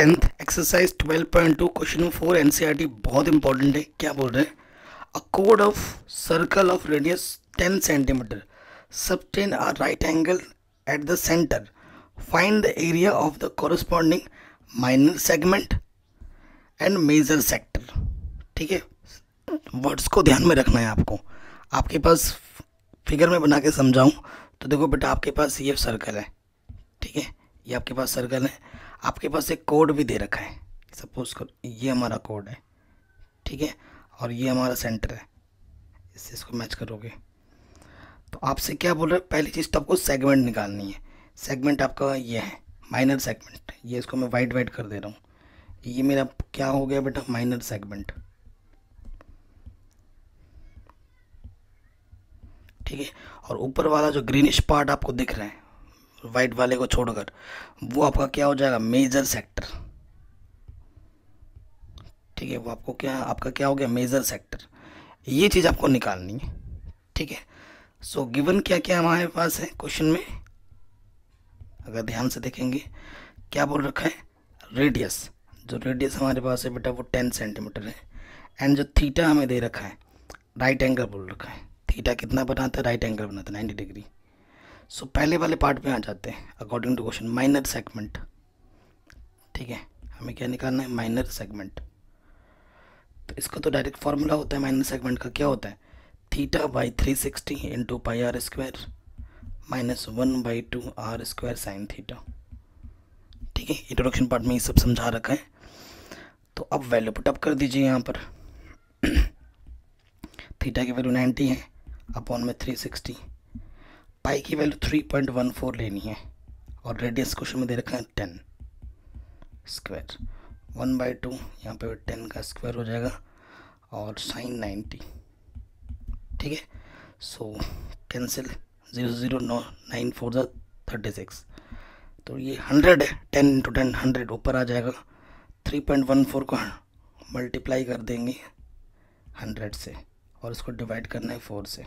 10th exercise 12.2 question 4 NCERT बहुत important है। क्या बोल रहे हैं? अ कोड of circle of radius 10 centimetre subtend a right angle at the centre, find the area of the corresponding minor segment and major sector. ठीक है, words को ध्यान में रखना है आपको। आपके पास फिगर में बना के समझाऊं तो देखो बेटा, आपके पास ये सर्कल है, ठीक है, ये आपके पास सर्कल है, आपके पास एक कोड भी दे रखा है। सपोज करो ये हमारा कोड है, ठीक है, और ये हमारा सेंटर है। इससे इसको मैच करोगे तो आपसे क्या बोल रहे हैं? पहली चीज़ तो आपको सेगमेंट निकालनी है। सेगमेंट आपका ये है माइनर सेगमेंट, ये इसको मैं वाइट वाइट कर दे रहा हूँ। ये मेरा क्या हो गया बेटा? Minor segment. ठीक है, और ऊपर वाला जो ग्रीनिश पार्ट आपको दिख रहा है वाइट वाले को छोड़कर, वो आपका क्या हो जाएगा? Major sector. ठीक है, वो आपको क्या, आपका क्या हो गया? Major sector. ये चीज़ आपको निकालनी है। ठीक है, सो गिवन क्या क्या हमारे पास है क्वेश्चन में, अगर ध्यान से देखेंगे क्या बोल रखा है? रेडियस। जो रेडियस हमारे पास है बेटा वो 10 सेंटीमीटर है, एंड जो थीटा हमें दे रखा है, राइट एंगल बोल रखा है। थीटा कितना बनाता है? राइट एंगल बनाता है 90 डिग्री। सो पहले वाले पार्ट में आ जाते हैं according to question, minor segment. ठीक है, हमें क्या निकालना है? Minor segment. तो इसका तो डायरेक्ट फॉर्मूला होता है माइनर सेगमेंट का। क्या होता है? Theta by 360 into pi r square minus 1/2 r square sine theta. ठीक है, इंट्रोडक्शन पार्ट में ये सब समझा रखा है। तो अब वैल्यू पुटअप कर दीजिए यहाँ पर। थीटा की वैल्यू 90 है, अपॉन में 360, पाई की वैल्यू 3.14 लेनी है, और रेडियस क्वेश्चन में दे रखा है 10 स्क्वायर। 1/2 यहाँ पे 10 का स्क्वायर हो जाएगा, और साइन 90। ठीक है, सो कैंसिल, 0 0 9 4 36। तो ये 100 है, 10 इंटू 10 100 ऊपर आ जाएगा। 3.14 को मल्टीप्लाई कर देंगे 100 से, और इसको डिवाइड करना है 4 से।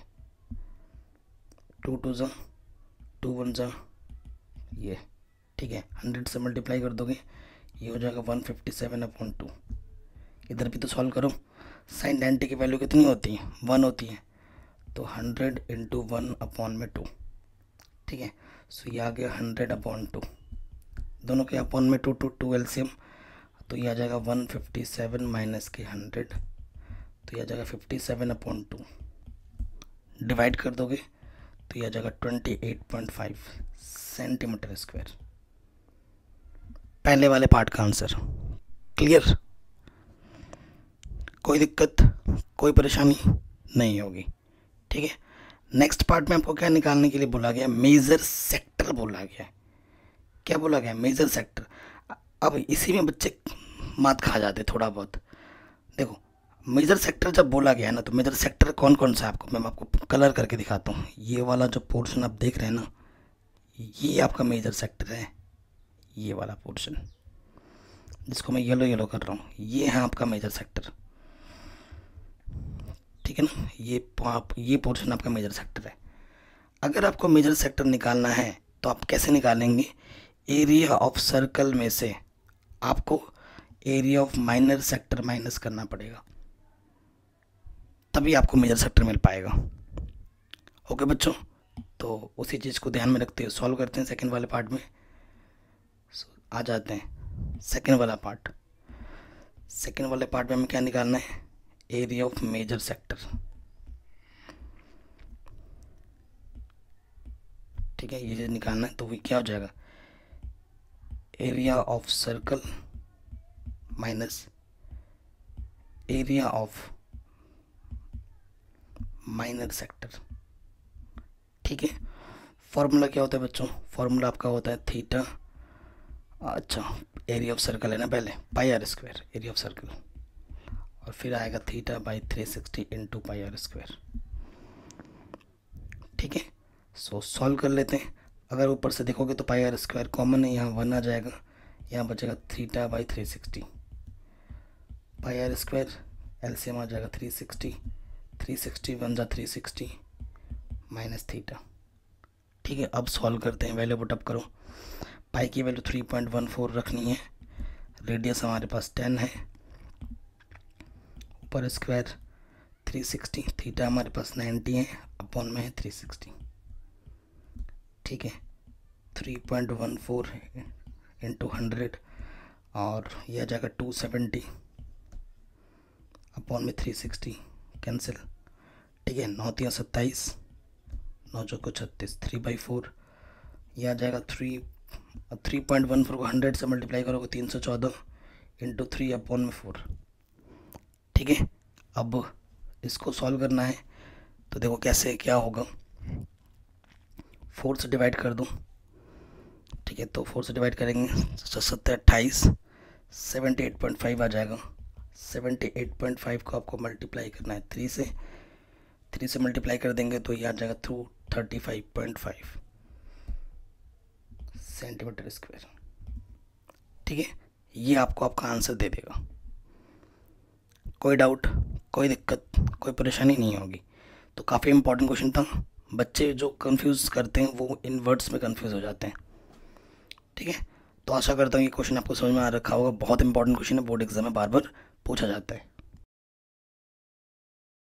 2 2 जा 2 1 जा ये। ठीक है, 100 से मल्टीप्लाई कर दोगे, ये हो जाएगा 157/2। इधर भी तो सॉल्व करो। साइन 90 की वैल्यू कितनी होती है? 1 होती है, तो 100 इंटू 1/2। ठीक है, सो ये आ गया 100/2। दोनों के अपॉन में 2 2 2 एलसीएम, तो ये आ जाएगा 157 माइनस के 100, तो ये आ जाएगा 57/2। डिवाइड कर दोगे तो ये आ जाएगा 28.5 सेंटीमीटर स्क्वायर। पहले वाले पार्ट का आंसर। क्लियर? कोई दिक्कत, कोई परेशानी नहीं होगी। ठीक है, नेक्स्ट पार्ट में आपको क्या निकालने के लिए बोला गया? मेजर सेक्टर बोला गया। क्या बोला गया? Major sector. अब इसी में बच्चे मात खा जाते थोड़ा बहुत। देखो, मेजर सेक्टर जब बोला गया ना, तो मेजर सेक्टर कौन कौन सा आपको, मैं आपको कलर करके दिखाता हूँ। ये वाला जो पोर्शन आप देख रहे हैं ना, ये आपका मेजर सेक्टर है। ये वाला पोर्शन जिसको मैं येलो येलो कर रहा हूँ, ये है आपका मेजर सेक्टर। ठीक है ना, ये पोर्शन आपका मेजर सेक्टर है। अगर आपको मेजर सेक्टर निकालना है तो आप कैसे निकालेंगे? एरिया ऑफ सर्कल में से आपको area of minor sector minus करना पड़ेगा, तभी आपको मेजर सेक्टर मिल पाएगा। ओके बच्चों, तो उसी चीज़ को ध्यान में रखते हुए सॉल्व करते हैं सेकंड वाले पार्ट में। आ जाते हैं सेकंड वाला पार्ट। सेकंड वाले पार्ट में हमें क्या निकालना है? Area of major sector. ठीक है, ये निकालना है, तो वो क्या हो जाएगा? Area of circle minus area of minor sector. ठीक है, फॉर्मूला क्या होता है बच्चों? फॉर्मूला आपका होता है थीटा, अच्छा एरिया ऑफ सर्कल है ना पहले, pi r square area of circle, और फिर आएगा theta by 360 into pi r square. ठीक है, सो सॉल्व कर लेते हैं। अगर ऊपर से देखोगे तो पाई आर स्क्वायर कॉमन है, यहाँ 1 आ जाएगा, यहाँ बचेगा theta by 360। Pi r square LCM आ जाएगा 360, 360 1 जा 360 माइनस थीटा। ठीक है, अब सॉल्व करते हैं। वैल्यू पुटअप करो। पाई की वैल्यू 3.14 रखनी है, रेडियस हमारे पास 10 है, ऊपर स्क्वायर 360, थीटा हमारे पास 90 है, अपॉन में है 360। ठीक है, 3.14 इंटू 100 और यह आ जाएगा 270 अपॉन में 360, कैंसिल। ठीक है, 9 3 27, 9 चौको 36, 3/4। यह आ जाएगा 3.14 को 100 से मल्टीप्लाई करोगे 314 इंटू 3 अपॉन में 4। ठीक है, अब इसको सॉल्व करना है तो देखो कैसे क्या होगा। 4 से डिवाइड कर दूँ। ठीक है, तो 4 से डिवाइड करेंगे 7 28, 78.5 आ जाएगा। 78.5 को आपको मल्टीप्लाई करना है 3 से, 3 से मल्टीप्लाई कर देंगे तो ये आ जाएगा 35.5 सेंटीमीटर स्क्वायर। ठीक है, ये आपको आपका आंसर दे देगा। कोई डाउट, कोई दिक्कत, कोई परेशानी नहीं होगी। तो काफ़ी इंपॉर्टेंट क्वेश्चन था। बच्चे जो कंफ्यूज करते हैं वो इन वर्ड्स में कंफ्यूज हो जाते हैं। ठीक है, तो आशा करता हूँ ये क्वेश्चन आपको समझ में आ रखा होगा। बहुत इंपॉर्टेंट क्वेश्चन है, बोर्ड एग्जाम में बार बार पूछा जाता है।